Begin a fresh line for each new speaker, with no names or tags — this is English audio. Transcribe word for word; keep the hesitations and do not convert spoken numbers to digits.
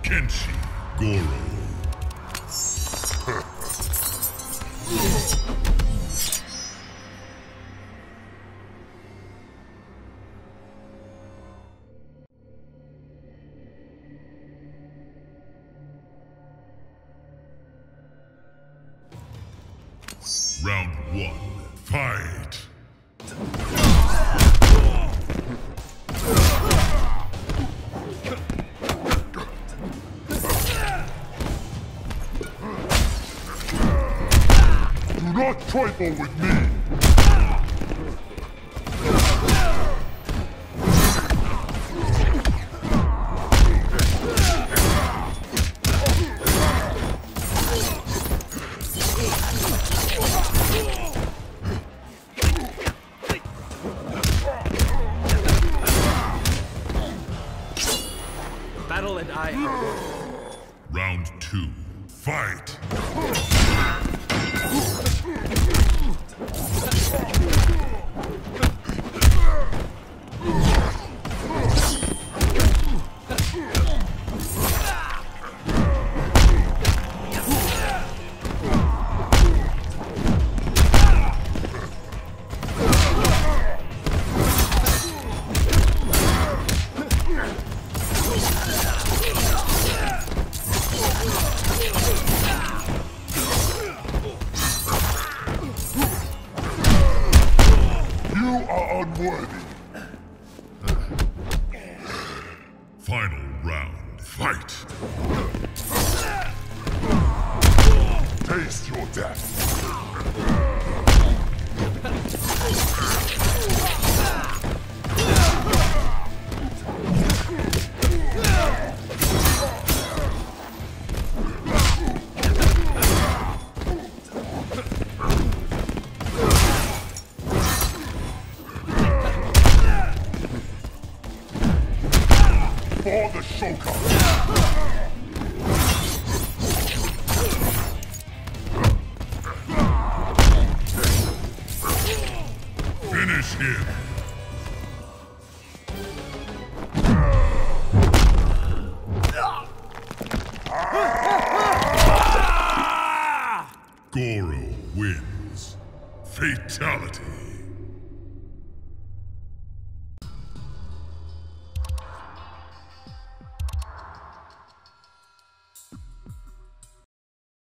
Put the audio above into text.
Kenshi Goro. Round one, fight! Do not trifle with me!
Battle and I are...
Round two, fight! You are unworthy. Final round, fight! Taste your death. For the Shokan! Finish him! Goro wins. Fatality.